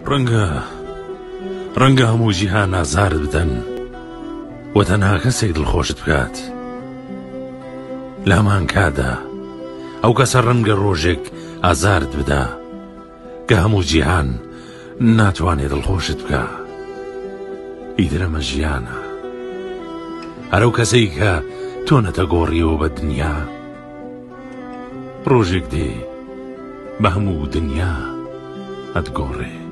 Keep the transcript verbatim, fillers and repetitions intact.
ڕەنگە ڕەنگە هەموو جیهان ئازارت بدەن و تەنها کەسێک دڵخۆشت بکات. لامان کادا ئەو کەسە ڕەنگە ڕۆژێک ئازارت بدا کە هەموو جیهان ناتوانێت دڵخۆشت بکە. ئیتر ئەمە ژیانە. هەرەو کەسەی کە تۆ نەتەگۆڕیەوە بە دنیا ڕۆژێک دێ بە هەموو دنیا ئەتگۆڕێ.